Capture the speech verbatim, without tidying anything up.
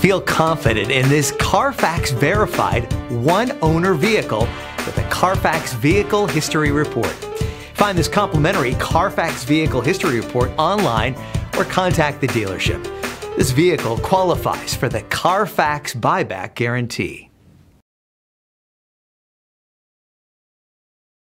Feel confident in this Carfax verified one-owner vehicle with a Carfax Vehicle History Report. Find this complimentary Carfax Vehicle History Report online or contact the dealership. This vehicle qualifies for the Carfax Buyback Guarantee.